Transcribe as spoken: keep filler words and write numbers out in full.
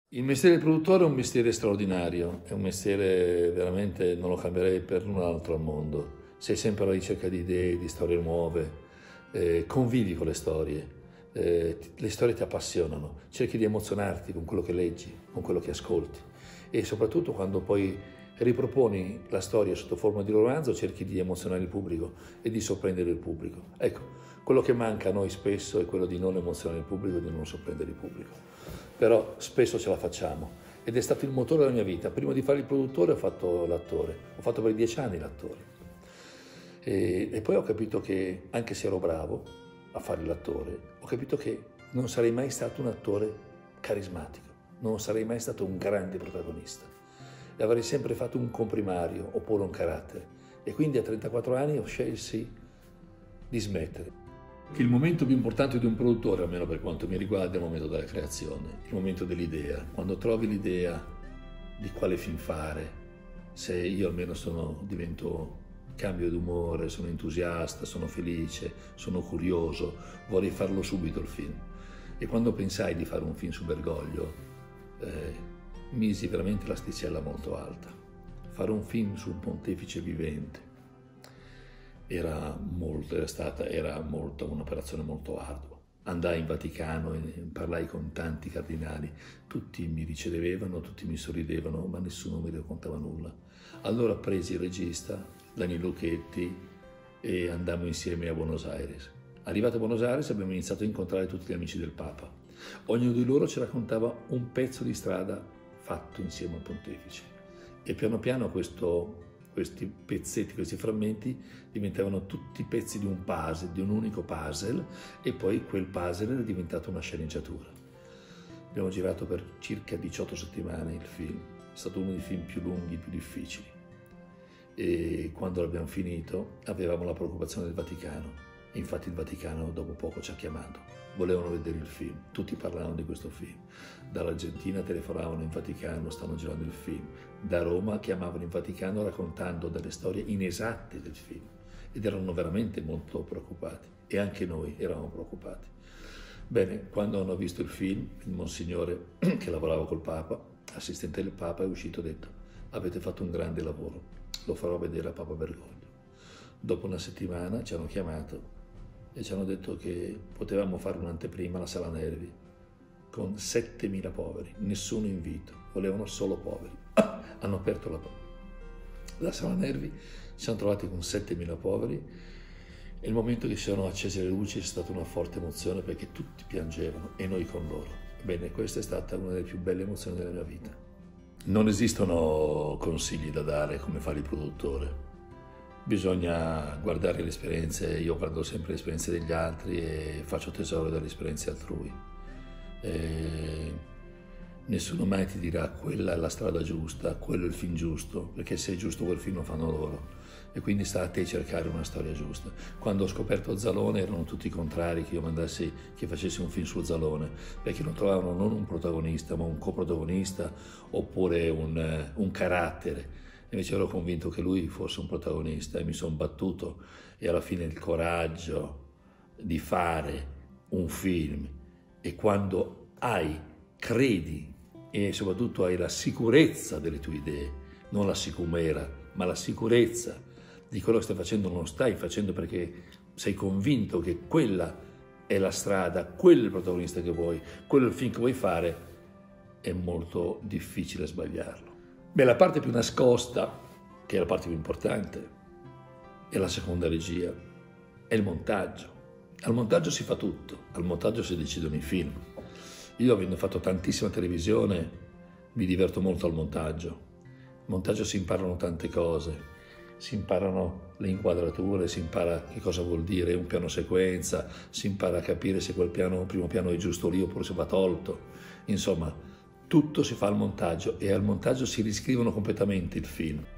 Il mestiere del produttore è un mestiere straordinario, è un mestiere veramente non lo cambierei per un altro al mondo. Sei sempre alla ricerca di idee, di storie nuove, eh, convivi con le storie, eh, le storie ti appassionano, cerchi di emozionarti con quello che leggi, con quello che ascolti e soprattutto quando poi riproponi la storia sotto forma di romanzo cerchi di emozionare il pubblico e di sorprendere il pubblico. Ecco, quello che manca a noi spesso è quello di non emozionare il pubblico e di non sorprendere il pubblico. Però spesso ce la facciamo ed è stato il motore della mia vita. Prima di fare il produttore ho fatto l'attore, ho fatto per dieci anni l'attore e, e poi ho capito che anche se ero bravo a fare l'attore, ho capito che non sarei mai stato un attore carismatico, non sarei mai stato un grande protagonista e avrei sempre fatto un comprimario oppure un carattere e quindi a trentaquattro anni ho scelsi di smettere. Il momento più importante di un produttore, almeno per quanto mi riguarda, è il momento della creazione, il momento dell'idea. Quando trovi l'idea di quale film fare, se io almeno sono, divento, cambio d'umore, sono entusiasta, sono felice, sono curioso, vorrei farlo subito il film. E quando pensai di fare un film su Bergoglio, eh, misi veramente l'asticella molto alta. Fare un film su un pontefice vivente era molto, era stata, era molto, un'operazione molto ardua. Andai in Vaticano e parlai con tanti cardinali, tutti mi ricevevano, tutti mi sorridevano, ma nessuno mi raccontava nulla. Allora presi il regista, Daniel Lucchetti, e andammo insieme a Buenos Aires. Arrivato a Buenos Aires abbiamo iniziato a incontrare tutti gli amici del Papa. Ognuno di loro ci raccontava un pezzo di strada fatto insieme al pontefice. E piano piano questo questi pezzetti, questi frammenti diventavano tutti pezzi di un puzzle, di un unico puzzle e poi quel puzzle era diventato una sceneggiatura. Abbiamo girato per circa diciotto settimane il film, è stato uno dei film più lunghi, più difficili e quando l'abbiamo finito avevamo la preoccupazione del Vaticano. Infatti il Vaticano dopo poco ci ha chiamato, volevano vedere il film, tutti parlavano di questo film. Dall'Argentina telefonavano in Vaticano, stanno girando il film. Da Roma chiamavano in Vaticano raccontando delle storie inesatte del film ed erano veramente molto preoccupati e anche noi eravamo preoccupati. Bene, quando hanno visto il film, il Monsignore che lavorava col Papa, assistente del Papa, è uscito e ha detto: avete fatto un grande lavoro, lo farò vedere a Papa Bergoglio. Dopo una settimana ci hanno chiamato e ci hanno detto che potevamo fare un'anteprima alla Sala Nervi con settemila poveri, nessun invito, volevano solo poveri. Ah, hanno aperto la, la Sala Nervi, ci siamo trovati con settemila poveri e il momento che si sono accese le luci è stata una forte emozione perché tutti piangevano e noi con loro. Bene, questa è stata una delle più belle emozioni della mia vita. Non esistono consigli da dare come fare il produttore. Bisogna guardare le esperienze, io guardo sempre le esperienze degli altri e faccio tesoro delle esperienze altrui. E nessuno mai ti dirà quella è la strada giusta, quello è il film giusto, perché se è giusto quel film lo fanno loro. E quindi sta a te cercare una storia giusta. Quando ho scoperto Zalone erano tutti contrari che io mandassi, che facessi un film su Zalone, perché non trovavano non un protagonista, ma un coprotagonista oppure un, un carattere. Invece ero convinto che lui fosse un protagonista e mi sono battuto e alla fine il coraggio di fare un film e quando hai, credi e soprattutto hai la sicurezza delle tue idee, non la sicumera, ma la sicurezza di quello che stai facendo, non stai facendo perché sei convinto che quella è la strada, quello è il protagonista che vuoi, quello è il film che vuoi fare, è molto difficile sbagliarlo. Beh, la parte più nascosta, che è la parte più importante, è la seconda regia, è il montaggio. Al montaggio si fa tutto, al montaggio si decidono i film. Io, avendo fatto tantissima televisione, mi diverto molto al montaggio. Al montaggio si imparano tante cose, si imparano le inquadrature, si impara che cosa vuol dire un piano sequenza, si impara a capire se quel piano, primo piano è giusto lì oppure se va tolto. Insomma, tutto si fa al montaggio e al montaggio si riscrivono completamente il film.